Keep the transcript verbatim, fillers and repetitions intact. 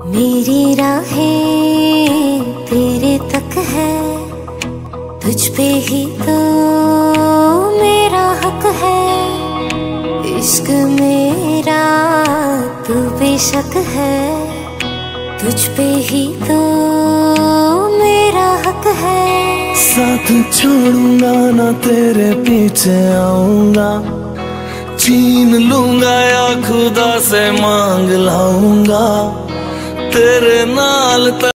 मेरी राहें तेरे तक है, तुझ पे ही तो मेरा हक है। इश्क मेरा तू बेशक है, तुझ पे ही तो मेरा हक है। साथ छोड़ूंगा ना तेरे पीछे आऊंगा, छीन लूंगा या खुदा से मांग लाऊंगा तेरे नाल।